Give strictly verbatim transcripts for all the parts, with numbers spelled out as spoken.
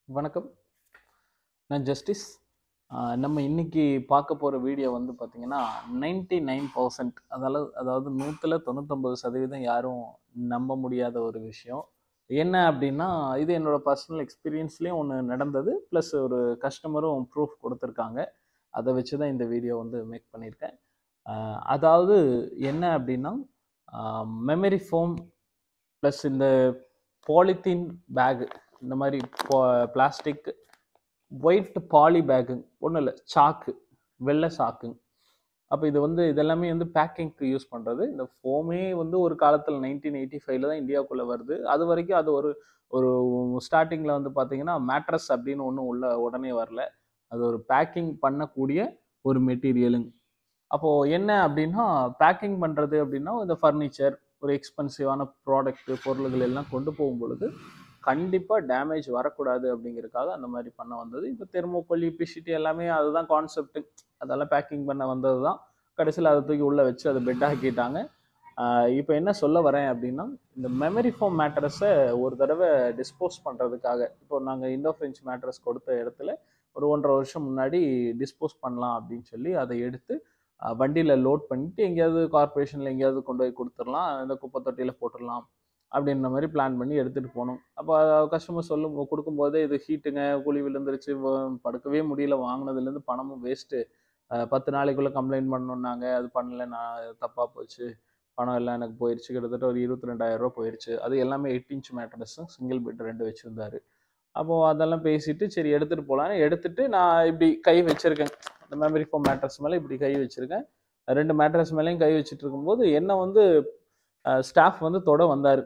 வணக்கம். நான் ஜஸ்டிஸ். நம்ம இன்னைக்கு பார்க்க போகிற வீடியோ வந்து பார்த்தீங்கன்னா நைன்டி நைன் பர்சன்ட் அதாவது அதாவது நூற்றில் தொண்ணூத்தொம்பது சதவீதம் யாரும் நம்ப முடியாத ஒரு விஷயம் என்ன அப்படின்னா, இது என்னோட பர்சனல் எக்ஸ்பீரியன்ஸ்லேயும் ஒன்று நடந்தது, ப்ளஸ் ஒரு கஸ்டமரும் ப்ரூஃப் கொடுத்துருக்காங்க. அதை வச்சு தான் இந்த வீடியோ வந்து மேக் பண்ணியிருக்கேன். அதாவது என்ன அப்படின்னா, மெமரி ஃபோம் ப்ளஸ் இந்த பாலித்தீன் பேகு, இந்த மாதிரி பிளாஸ்டிக் ஒயிட் பாலி பேக்குங்க, ஒன்றும் இல்லை சாக்கு, வெள்ளை சாக்குங்க. அப்போ இது வந்து இதெல்லாமே வந்து பேக்கிங்க்கு யூஸ் பண்ணுறது. இந்த ஃபோமே வந்து ஒரு காலத்தில் நைன்டீன் எயிட்டி ஃபைவ்ல தான் இந்தியாவுக்குள்ளே வருது. அது வரைக்கும் அது ஒரு ஒரு ஸ்டார்டிங்கில் வந்து பார்த்தீங்கன்னா மேட்ரஸ் அப்படின்னு ஒன்றும் உள்ள உடனே வரல. அது ஒரு பேக்கிங் பண்ணக்கூடிய ஒரு மெட்டீரியலுங்க. அப்போது என்ன அப்படின்னா, பேக்கிங் பண்ணுறது அப்படின்னா இந்த ஃபர்னிச்சர், ஒரு எக்ஸ்பென்சிவான ப்ராடக்ட்டு பொருள்கள் எல்லாம் கொண்டு போகும் பொழுது கண்டிப்பாக டேமேஜ் வரக்கூடாது அப்படிங்கிறதுக்காக அந்த மாதிரி பண்ண வந்தது. இப்போ தெர்மோகோல், பிசிடி எல்லாமே அதுதான் கான்செப்ட்டு. அதெல்லாம் பேக்கிங் பண்ண வந்தது தான். கடைசியில் அதை தூக்கி உள்ளே வச்சு அதை பெட் ஆக்கிட்டாங்க. இப்போ என்ன சொல்ல வரேன் அப்படின்னா, இந்த மெமரி ஃபோம் மேட்ரஸை ஒரு தடவை டிஸ்போஸ் பண்ணுறதுக்காக, இப்போ நாங்கள் இண்டோஃப்ரென்ச் மேட்ரஸ் கொடுத்த இடத்துல ஒரு ஒன்றரை வருஷம் முன்னாடி டிஸ்போஸ் பண்ணலாம் அப்படின்னு சொல்லி அதை எடுத்து வண்டியில் லோட் பண்ணிட்டு எங்கேயாவது கார்பரேஷனில் எங்கேயாவது கொண்டு போய் கொடுத்துடலாம், இந்த குப்பை தொட்டியில் போட்டுடலாம் அப்படின்ற மாதிரி பிளான் பண்ணி எடுத்துகிட்டு போகணும். அப்போ கஸ்டமர் சொல்லும் கொடுக்கும்போதே இது ஹீட்டுங்க, குழி விழுந்துருச்சு, படுக்கவே முடியல, வாங்கினதுலேருந்து பணமும் வேஸ்ட்டு, பத்து நாளைக்குள்ளே கம்ப்ளைண்ட் பண்ணணுன்னாங்க, அது பண்ணல, நான் தப்பாக போச்சு, பணம் எல்லாம் எனக்கு போயிடுச்சு, கிட்டத்தட்ட ஒரு இருபத்தி ரெண்டாயிரம் ரூபா போயிடுச்சு. அது எல்லாமே எயிட் இன்ச் மேட்ரஸும் சிங்கிள் பெட் ரெண்டு வச்சுருந்தாரு. அப்போது அதெல்லாம் பேசிட்டு சரி எடுத்துகிட்டு போகலான்னு எடுத்துகிட்டு நான் இப்படி கை வச்சுருக்கேன், இந்த மெமரி ஃபோம் மேட்ரஸ் மேலே இப்படி கை வச்சுருக்கேன். ரெண்டு மேட்ரஸ் மேலேயும் கை வச்சுட்டு இருக்கும்போது என்ன வந்து ஸ்டாஃப் வந்து தொட வந்தார்.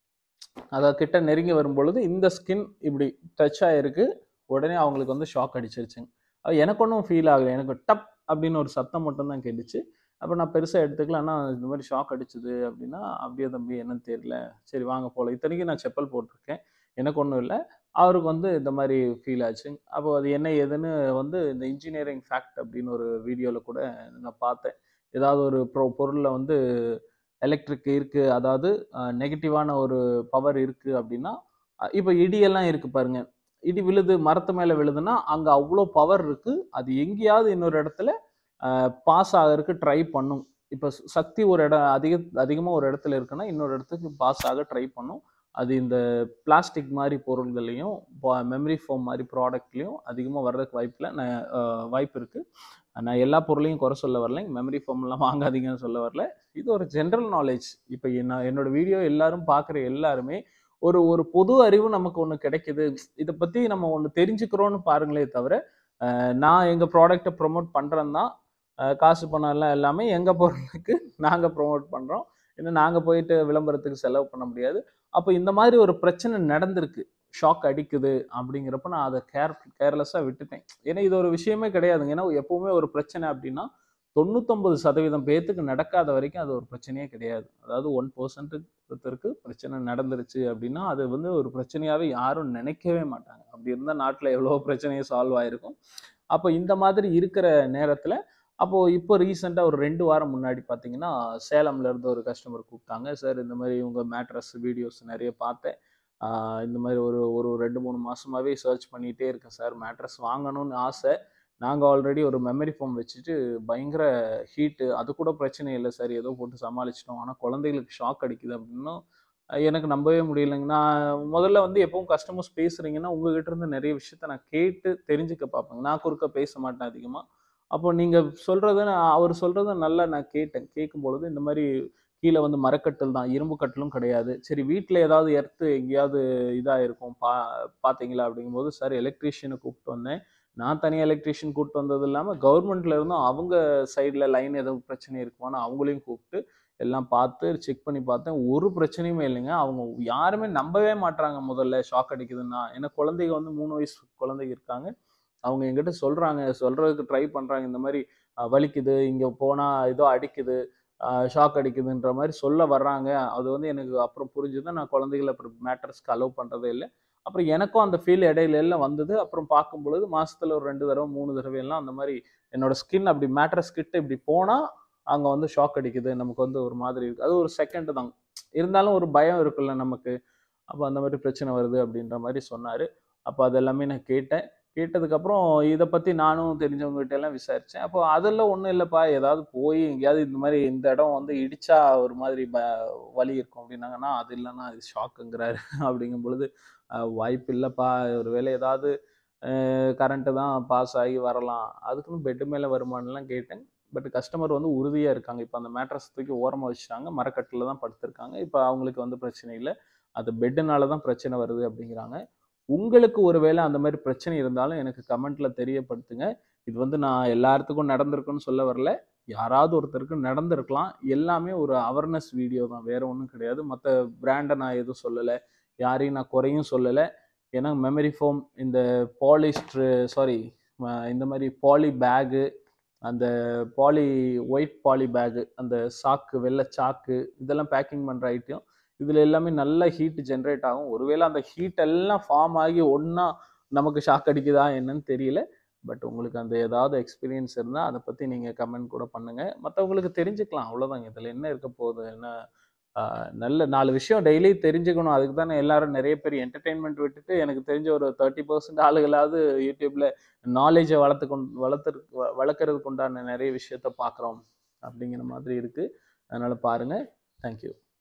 அதை கிட்ட நெருங்கி வரும்பொழுது இந்த ஸ்கின் இப்படி டச் ஆகிருக்கு. உடனே அவங்களுக்கு வந்து ஷாக் அடிச்சிருச்சுங்க. அது எனக்கு ஒன்றும் ஃபீல் ஆகலை, எனக்கு டப் அப்படின்னு ஒரு சத்தம் மட்டும்தான் கேட்டுச்சு. அப்போ நான் பெருசாக எடுத்துக்கலாம், ஆனால் இந்த மாதிரி ஷாக் அடிச்சுது அப்படின்னா, அப்படியே தம்பி என்னன்னு தெரியல, சரி வாங்க போகல. இத்தனைக்கும் நான் செப்பல் போட்டிருக்கேன், எனக்கு ஒன்றும் இல்லை. அவருக்கு வந்து இந்த மாதிரி ஃபீல் ஆச்சுங்க. அப்போ அது என்ன ஏதுன்னு வந்து இந்த இன்ஜினியரிங் ஃபேக்ட் அப்படின்னு ஒரு வீடியோவில் கூட நான் பார்த்தேன். ஏதாவது ஒரு ப்ரோ பொருளில் வந்து எலக்ட்ரிக் இருக்குது, அதாவது நெகட்டிவான ஒரு பவர் இருக்குது அப்படின்னா, இப்போ இடியெல்லாம் இருக்குது பாருங்க, இடி விழுது மரத்து மேலே விழுதுன்னா அங்கே அவ்வளோ பவர் இருக்குது, அது எங்கேயாவது இன்னொரு இடத்துல பாஸ் ஆகிறதுக்கு ட்ரை பண்ணும். இப்போ சக்தி ஒரு இடம் அதிக அதிகமாக ஒரு இடத்துல இருக்குன்னா இன்னொரு இடத்துக்கு பாஸ் ஆக ட்ரை பண்ணும். அது இந்த பிளாஸ்டிக் மாதிரி பொருள்கள்லையும் மெமரி ஃபோம் மாதிரி ப்ராடக்ட்லையும் அதிகமாக வர்றதுக்கு வாய்ப்பில் நான் வாய்ப்பு இருக்குது. நான் எல்லா பொருளையும் குறை சொல்ல வரல, மெமரி ஃபோம்லாம் வாங்காதீங்கன்னு சொல்ல வரல. இது ஒரு ஜென்ரல் நாலேஜ். இப்போ என்ன என்னோட வீடியோ எல்லாரும் பார்க்குற எல்லாருமே ஒரு ஒரு பொது அறிவு நமக்கு ஒன்று கிடைக்குது, இதை பற்றி நம்ம ஒன்று தெரிஞ்சுக்கிறோன்னு பாருங்களே தவிர, நான் எங்கள் ப்ராடக்டை ப்ரொமோட் பண்ணுறேன் தான், காசு பணம் எல்லாம் எல்லாமே எங்கள் பொருளுக்கு நாங்கள் ப்ரொமோட் பண்ணுறோம், இன்னும் நாங்கள் போயிட்டு விளம்பரத்துக்கு செலவு பண்ண முடியாது. அப்போ இந்த மாதிரி ஒரு பிரச்சனை நடந்திருக்கு, ஷாக் அடிக்குது அப்படிங்கிறப்ப நான் அதை கேர் கேர்லெஸ்ஸாக விட்டுட்டேன். ஏன்னா இது ஒரு விஷயமே கிடையாதுங்க. ஏன்னா எப்பவுமே ஒரு பிரச்சனை அப்படின்னா தொண்ணூத்தொம்பது சதவீதம் பேத்துக்கு நடக்காத வரைக்கும் அது ஒரு பிரச்சனையே கிடையாது. அதாவது ஒன் பர்சன்ட் ஒருத்தருக்கு பிரச்சனை நடந்துருச்சு அப்படின்னா அது வந்து ஒரு பிரச்சனையாகவே யாரும் நினைக்கவே மாட்டாங்க. அப்படி இருந்தால் நாட்டில் எவ்வளோ பிரச்சனையும் சால்வ் ஆகிருக்கும். அப்போ இந்த மாதிரி இருக்கிற நேரத்தில் அப்போது இப்போ ரீசெண்டாக ஒரு ரெண்டு வாரம் முன்னாடி பார்த்தீங்கன்னா சேலம்ல இருந்து ஒரு கஸ்டமர் கூப்பிட்டாங்க. சார் இந்த மாதிரி உங்கள் மேட்ரஸ் வீடியோஸ் நிறைய பார்த்தேன், இந்த மாதிரி ஒரு ஒரு ரெண்டு மூணு மாதமாகவே சர்ச் பண்ணிகிட்டே இருக்கேன் சார், மேட்ரஸ் வாங்கணும்னு ஆசை, நாங்கள் ஆல்ரெடி ஒரு மெமரி ஃபோம் வச்சுட்டு பயங்கர ஹீட்டு, அது கூட பிரச்சனை இல்லை சார், ஏதோ போட்டு சமாளிச்சிட்டோம், ஆனால் குழந்தைகளுக்கு ஷாக் அடிக்குது அப்படின்னும் எனக்கு நம்பவே முடியலைங்க. நான் முதல்ல வந்து எப்பவும் கஸ்டமர்ஸ் பேசுகிறீங்கன்னா உங்ககிட்ட இருந்து நிறைய விஷயத்த நான் கேட்டு தெரிஞ்சுக்க பார்ப்பேங்க, நான் குறுக்க பேச மாட்டேன் அதிகமாக. அப்போ நீங்கள் சொல்கிறத அவர் சொல்கிறத நல்லா நான் கேட்டேன். கேட்கும்பொழுது இந்த மாதிரி கீழே வந்து மரக்கட்டில் தான், இரும்பு கட்டிலும் கிடையாது. சரி வீட்டில் ஏதாவது எர்த்து எங்கேயாவது இதாக இருக்கும் பா பார்த்தீங்களா அப்படிங்கும்போது, சார் எலக்ட்ரீஷியனை கூப்பிட்டு வந்தேன், நான் தனியாக எலக்ட்ரீஷியன் கூப்பிட்டு வந்தது இல்லாமல் கவர்மெண்ட்ல இருந்தும் அவங்க சைடில் லைன் எதுவும் பிரச்சனை இருக்குமான்னு அவங்களையும் கூப்பிட்டு எல்லாம் பார்த்து செக் பண்ணி பார்த்தேன், ஒரு பிரச்சனையுமே இல்லைங்க. அவங்க யாருமே நம்பவே மாட்டாங்க முதல்ல ஷாக் அடிக்குதுன்னா. ஏன்னா குழந்தைங்க வந்து மூணு வயசு குழந்தைங்க இருக்காங்க, அவங்க எங்கிட்ட சொல்கிறாங்க, சொல்கிறதுக்கு ட்ரை பண்ணுறாங்க, இந்த மாதிரி வலிக்குது, இங்கே போனால் ஏதோ அடிக்குது, ஷாக் அடிக்குதுன்ற மாதிரி சொல்ல வர்றாங்க. அது வந்து எனக்கு அப்புறம் புரிஞ்சுதான் நான் குழந்தைகளை அப்புறம் மேட்ரஸ்க்கு அலோவ் பண்ணுறதே இல்லை. அப்புறம் எனக்கும் அந்த ஃபீல் இடையில எல்லாம் வந்தது. அப்புறம் பார்க்கும்பொழுது மாதத்தில் ஒரு ரெண்டு தடவை மூணு தடவை எல்லாம் அந்த மாதிரி என்னோட ஸ்கின் அப்படி மேட்ரஸ் கிட்ட இப்படி போனால் அங்கே வந்து ஷாக் அடிக்குது, நமக்கு வந்து ஒரு மாதிரி இருக்குது. அது ஒரு செகண்ட் தான், இருந்தாலும் ஒரு பயம் இருக்குல்ல நமக்கு. அப்போ அந்த மாதிரி பிரச்சனை வருது அப்படின்ற மாதிரி சொன்னார். அப்போ அதெல்லாமே நான் கேட்டேன். கேட்டதுக்கப்புறம் இதை பற்றி நானும் தெரிஞ்சவங்ககிட்ட எல்லாம் விசாரித்தேன். அப்போ அதெல்லாம் ஒன்றும் இல்லைப்பா, ஏதாவது போய் எங்கேயாவது இந்த மாதிரி இந்த இடம் வந்து இடிச்சா ஒரு மாதிரி ப வலி இருக்கும் அப்படின்னாங்கன்னா, அது இல்லைன்னா அது ஷாக்குங்கிறாரு. அப்படிங்கும் பொழுது வாய்ப்பு இல்லைப்பா, ஒரு வேளை ஏதாவது கரண்ட்டு தான் பாஸ் ஆகி வரலாம், அதுக்குன்னு பெட்டு மேலே வருமானலாம் கேட்டேன். பட் கஸ்டமர் வந்து உறுதியாக இருக்காங்க. இப்போ அந்த மேட்ரஸ் தூக்கி ஓரமாக வச்சுட்டாங்க, மரக்கட்டில் தான் படுத்திருக்காங்க. இப்போ அவங்களுக்கு வந்து பிரச்சனை இல்லை, அது பெட்டுனால தான் பிரச்சனை வருது அப்படிங்கிறாங்க. உங்களுக்கு ஒருவேளை அந்த மாதிரி பிரச்சனை இருந்தாலும் எனக்கு கமெண்ட்ல தெரியப்படுத்துங்க. இது வந்து நான் எல்லாத்துக்கும் நடந்திருக்குன்னு சொல்ல வரல, யாராவது ஒருத்தருக்கு நடந்திருக்கலாம். எல்லாமே ஒரு அவேர்னஸ் வீடியோ தான், வேற ஒன்றும் கிடையாது. மற்ற பிராண்டை நான் எதுவும் சொல்லலை, யாரையும் நான் குறையும் சொல்லலை. ஏன்னா மெமரி ஃபோம், இந்த பாலிஸ்ட்ரு சாரி இந்த மாதிரி பாலி பேகு, அந்த பாலி ஒயிட் பாலி பேகு, அந்த சாக்கு வெள்ளை சாக்கு, இதெல்லாம் பேக்கிங் பண்ணுற ஐட்டம். இதில் எல்லாமே நல்ல ஹீட் ஜென்ரேட் ஆகும். ஒருவேளை அந்த ஹீட் எல்லாம் ஃபார்ம் ஆகி ஒன்றா நமக்கு ஷாக் அடிக்குதா என்னன்னு தெரியல. பட் உங்களுக்கு அந்த ஏதாவது எக்ஸ்பீரியன்ஸ் இருந்தால் அதை பற்றி நீங்கள் கமெண்ட் கூட பண்ணுங்கள், மற்றவங்களுக்கு தெரிஞ்சுக்கலாம். அவ்வளோதாங்க, இதில் என்ன இருக்க போகுது. என்ன நல்ல நாலு விஷயம் டெய்லி தெரிஞ்சுக்கணும். அதுக்கு தானே எல்லாரும் நிறைய பேர் என்டர்டெயின்மெண்ட் விட்டுட்டு எனக்கு தெரிஞ்ச ஒரு தேர்ட்டி பர்சன்ட் ஆளுகளாவது யூடியூப்ல நாலேஜை வளர்த்து கொண்டு வளர்த்து வளர்க்கறதுக்கு உண்டான நிறைய விஷயத்த பார்க்குறோம் அப்படிங்கிற மாதிரி இருக்குது. அதனால் பாருங்கள். தேங்க்யூ.